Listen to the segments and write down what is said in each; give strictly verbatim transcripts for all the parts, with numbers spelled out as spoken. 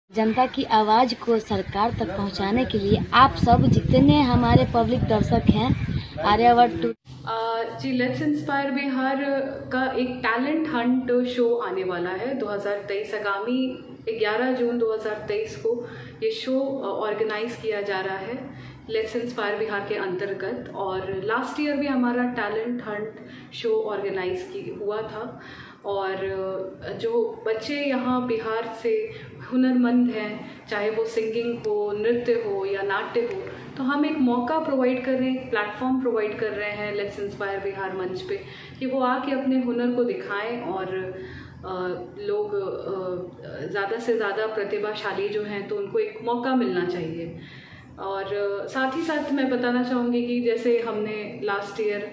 जनता की आवाज़ को सरकार तक पहुंचाने के लिए आप सब जितने हमारे पब्लिक दर्शक हैं आर्यावर्त टू जी लेट्स इंस्पायर बिहार का एक टैलेंट हंट शो आने वाला है दो हज़ार तेईस आगामी ग्यारह जून दो हज़ार तेईस को ये शो ऑर्गेनाइज किया जा रहा है लेट्स इंस्पायर बिहार के अंतर्गत। और लास्ट ईयर भी हमारा टैलेंट हंट शो ऑर्गेनाइज की हुआ था और जो बच्चे यहाँ बिहार से हुनरमंद हैं, चाहे वो सिंगिंग हो, नृत्य हो या नाट्य हो, तो हम एक मौका प्रोवाइड कर रहे हैं, एक प्लेटफॉर्म प्रोवाइड कर रहे हैं लेट्स इंस्पायर बिहार मंच पे कि वो आके अपने हुनर को दिखाएं और आ, लोग ज़्यादा से ज़्यादा प्रतिभाशाली जो हैं तो उनको एक मौका मिलना चाहिए। और साथ ही साथ मैं बताना चाहूँगी कि जैसे हमने लास्ट ईयर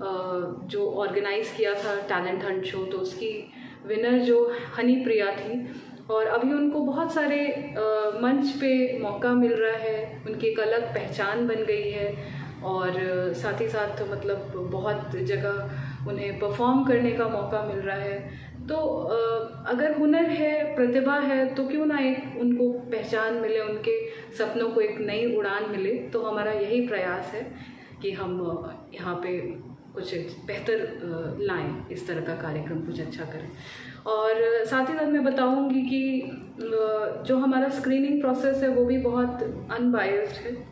जो ऑर्गेनाइज़ किया था टैलेंट हंट शो, तो उसकी विनर जो हनी प्रिया थी और अभी उनको बहुत सारे मंच पे मौका मिल रहा है, उनकी एक अलग पहचान बन गई है और साथ ही साथ मतलब बहुत जगह उन्हें परफॉर्म करने का मौका मिल रहा है। तो अगर हुनर है, प्रतिभा है, तो क्यों ना एक उनको पहचान मिले, उनके सपनों को एक नई उड़ान मिले। तो हमारा यही प्रयास है कि हम यहाँ पे कुछ बेहतर लाएं, इस तरह का कार्यक्रम कुछ अच्छा करें। और साथ ही साथ मैं बताऊंगी कि जो हमारा स्क्रीनिंग प्रोसेस है वो भी बहुत अनबायस्ड है।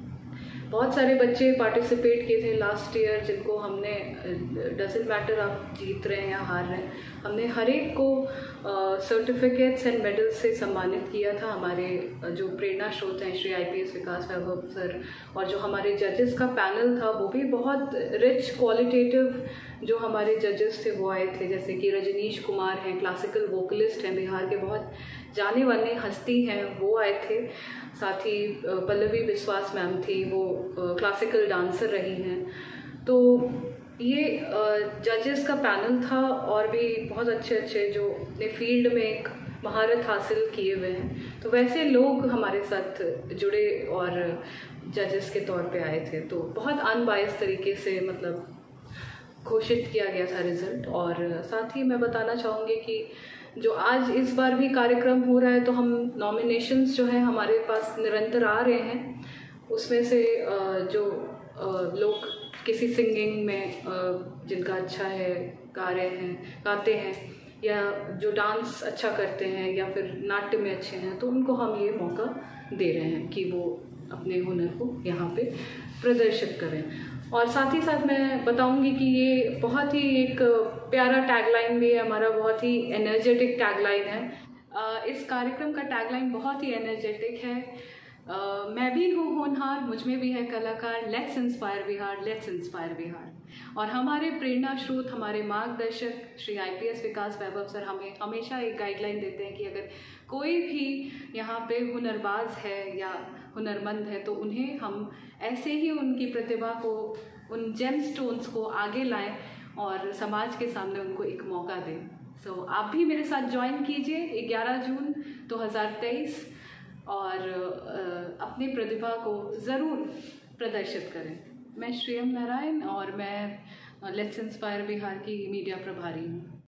बहुत सारे बच्चे पार्टिसिपेट किए थे लास्ट ईयर जिनको हमने, डजंट मैटर आप जीत रहे हैं या हार रहे हैं, हमने हर एक को सर्टिफिकेट्स एंड मेडल्स से सम्मानित किया था। हमारे जो प्रेरणा स्रोत हैं श्री आईपीएस विकास वैभव सर और जो हमारे जजेस का पैनल था वो भी बहुत रिच क्वालिटेटिव जो हमारे जजेस थे वो आए थे, जैसे कि रजनीश कुमार हैं, क्लासिकल वोकलिस्ट हैं, बिहार के बहुत जाने माने हस्ती हैं, वो आए थे। साथ ही पल्लवी विश्वास मैम थी, वो क्लासिकल डांसर रही हैं। तो ये जजेस का पैनल था और भी बहुत अच्छे अच्छे जो अपने फील्ड में एक महारत हासिल किए हुए हैं, तो वैसे लोग हमारे साथ जुड़े और जजेस के तौर पे आए थे। तो बहुत अनबायस्ड तरीके से मतलब घोषित किया गया था रिजल्ट। और साथ ही मैं बताना चाहूँगी कि जो आज इस बार भी कार्यक्रम हो रहा है तो हम नॉमिनेशंस जो है हमारे पास निरंतर आ रहे हैं, उसमें से जो लोग किसी सिंगिंग में जिनका अच्छा है, गा रहे हैं, गाते हैं, या जो डांस अच्छा करते हैं या फिर नाट्य में अच्छे हैं, तो उनको हम ये मौका दे रहे हैं कि वो अपने हुनर को यहाँ पे प्रदर्शित करें। और साथ ही साथ मैं बताऊंगी कि ये बहुत ही एक प्यारा टैगलाइन भी है हमारा, बहुत ही एनर्जेटिक टैगलाइन है। इस कार्यक्रम का टैगलाइन बहुत ही एनर्जेटिक है, uh, मैं भी हूँ होनहार, मुझ में भी है कलाकार, let's inspire Bihar, let's inspire Bihar. और हमारे प्रेरणा स्रोत, हमारे मार्गदर्शक श्री आईपीएस विकास वैभव सर हमें हमेशा एक गाइडलाइन देते हैं कि अगर कोई भी यहाँ पे हुनरबाज है या हुनरमंद है तो उन्हें हम ऐसे ही उनकी प्रतिभा को, उन जेम स्टोन्स को आगे लाएं और समाज के सामने उनको एक मौका दें। सो so, आप भी मेरे साथ ज्वाइन कीजिए ग्यारह जून दो हज़ार तेईस और अपनी प्रतिभा को ज़रूर प्रदर्शित करें। मैं श्रीयम नारायण और मैं लेट्स इंस्पायर बिहार की मीडिया प्रभारी हूँ।